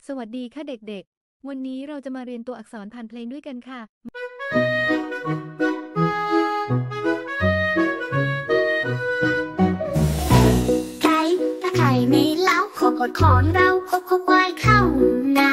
สวัสดีค่ะเด็กๆ วันนี้เราจะมาเรียนตัวอักษรผ่านเพลงด้วยกันค่ะไก่ถ้าไข่ไม่เล้าขอกดขอนเราควายเข้านา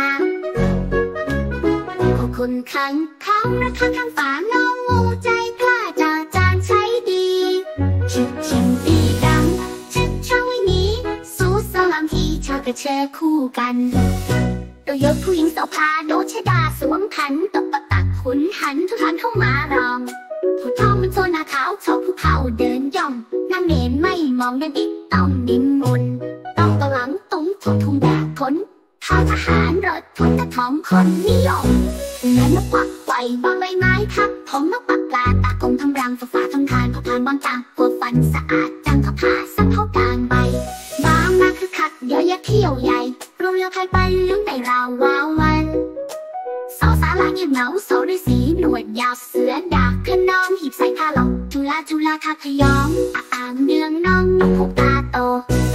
ขอคนขังเขาระฆังข้างฝาน้องงูใจกล้าจาจานใช้ดีชิมตีดังชิดช่างวิ่งหนีสู้สลัมที่ชากระเชคู่กันโดยยกผู้หญิงสาวพาโดชดาสวมขันตบปะตักขุนหันทุกท่านเข้ามารองผู้ทองมันโซนาขาวชอบผู้เฒ่าเดินย่องนางเนรไม่มองเดินอีกต้องนิมนต์ต้องตะหลังตุ้งถูกทุ่งแดดทนข้าทหารรถทุนกระถอมคนนิยมเงินนกปักไฟบางใบไม้ทับผมนกปักปลาตากงทำรังฝาทำทานพอผ่านบางจางปวดฟันสะอาดจังขผ้าสักเท่ากลางใบบางมาคือคักเดี๋ยวยักเที่ยวใหญ่โรงเรือพายไปลุ้นในราววาววันสาวสาลาเงียบเหงาโซด้วยสีหนวดยาวเสือดากขนองหีบใส่ผ้าหลอกจุลาทักพยองอ่างเนืองน้องนกผูกตาโต